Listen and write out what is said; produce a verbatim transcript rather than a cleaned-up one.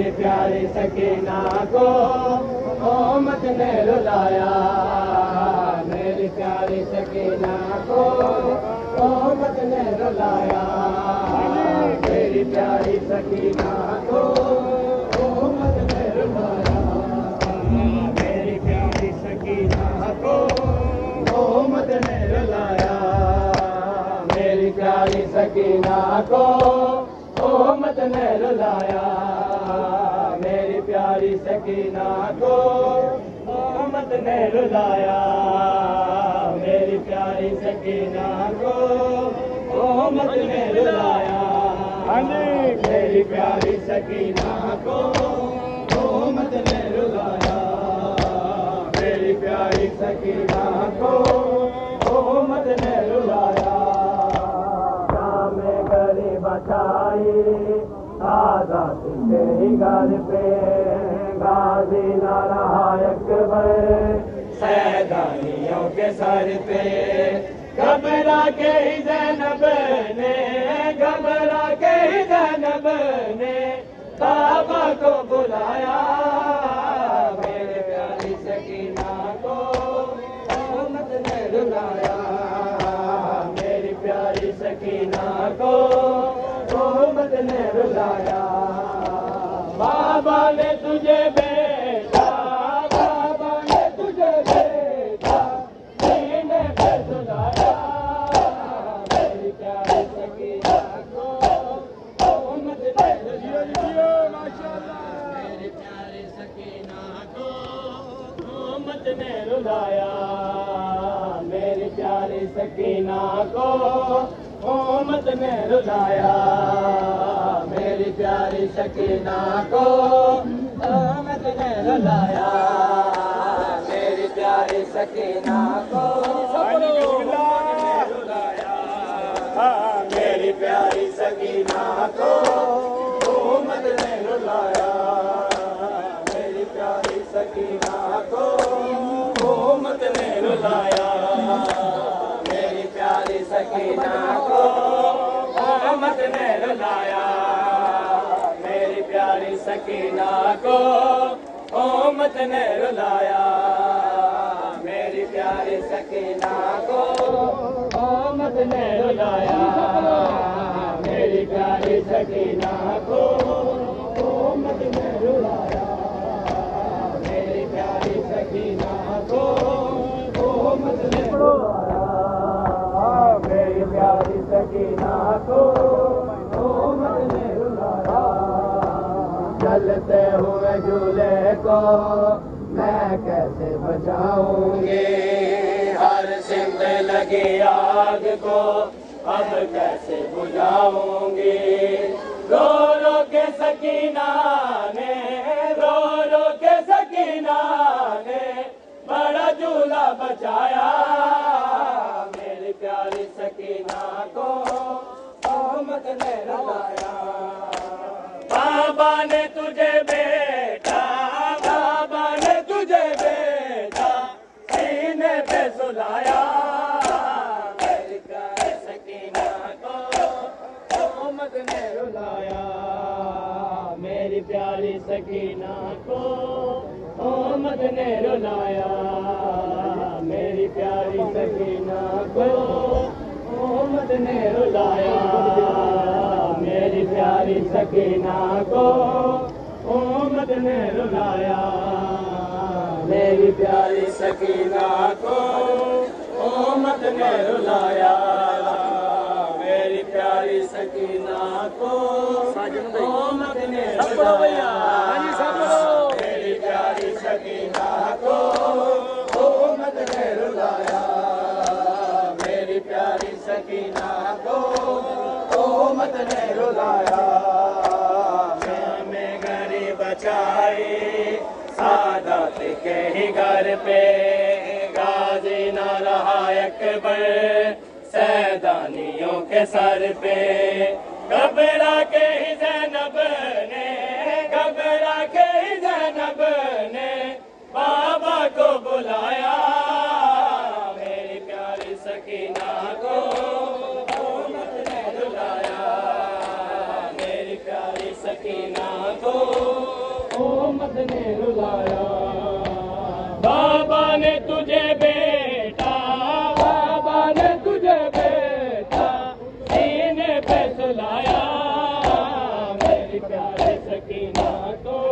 मेरी प्यारी सकीना को मोहम्मद ने रुलाया, मेरी प्यारी सकीना को मोहम्मद ने रुलाया, मेरी प्यारी सकीना को मोहम्मद ने रुलाया, मेरी प्यारी सकीना को मोहम्मद ने रुलाया, मेरी प्यारी सकीना को मोहम्मद ने रुलाया, मेरी प्यारी सकीना को मोहम्मद ने रुलाया, मेरी प्यारी सकीना को मोहम्मद ने रुलाया, मेरी प्यारी सकीना को मोहम्मद ने रुलाया, मेरी प्यारी सकीना को मोहम्मद ने रुलाया। बचाई आजाद के ही घर पे गाजी ना रहा अकबर, सैदानियों के सर पे घबरा के ही ज़ैनब ने, घबरा के ही ज़ैनब ने बाबा को बुलाया, मेरे प्यारी सकीना को मोहम्मद ने रुलाया, मेरी प्यारी सकीना को मोहम्मद ने रुलाया, बाबा ने तुझे बेटा, बाबा ने तुझे बेटा सीने पे सुलाया, मेरी प्यारी सकीना को मोहम्मद ने रुलाया, मेरी प्यारी सकीना को मोहम्मद ने रुलाया, मेरी प्यारी सकीना को मोहम्मद ने रुलाया, मेरी प्यारी सकीना को मोहम्मद ने रुलाया, मेरी प्यारी सकीना को मोहम्मद ने रुलाया, मेरी प्यारी सकीना को मोहम्मद ने रुलाया, मेरी प्यारी सकीना को मोहम्मद ने रुलाया, मेरी प्यारी सकीना को मोहम्मद ने रुलाया, मेरी प्यारी सकीना को मोहम्मद ने रुलाया, मेरी प्यारी सकीना को मोहम्मद ने रुलाया, मेरी प्यारी सकीना को मोहम्मद ने रुलाया, मेरी प्यारी सकीना को मोहम्मद ने रुलाया, मेरी प्यारी सकीना को मोहम्मद ने रुलाया, जलते हुए झूले को मैं कैसे बचाऊंगी, हर सिमत लगी आग को अब कैसे बुझाऊंगी, रो रो के सकीना ने, रो रो के सकीना ने बड़ा झूला बचाया, मेरी प्यारी सकीना को मोहम्मद ने रुलाया, बाबा ने तुझे बेटा, बाबा ने तुझे बेटा सीने पे सुलाया, मेरी प्यारी सकीना को मोहम्मद ने रुलाया, मेरी प्यारी सकीना को मोहम्मद ने रुलाया, मेरी प्यारी सकीना को मोहम्मद ने रुलाया, मेरी प्यारी सकीना को मोहम्मद ने रुलाया, मेरी प्यारी सकीना को मोहम्मद ने रुलाया, मेरी प्यारी सकीना को मोहम्मद ने रुलाया, मेरी प्यारी सकीना को मोहम्मद ने रुलाया, मेरी प्यारी सकीना को मोहम्मद ने रुलाया, मैं गरीब बचाई सादात के ही घर पे गाजी ना रहा अकबर, सैदानियों के सर पे घबरा के ही ज़ैनब ने, घबरा के ही ज़ैनब ने बाबा को बुलाया, मेरी प्यारी सकीना को मोहम्मद ने रुलाया, मेरी प्यारी सकीना को सकीना को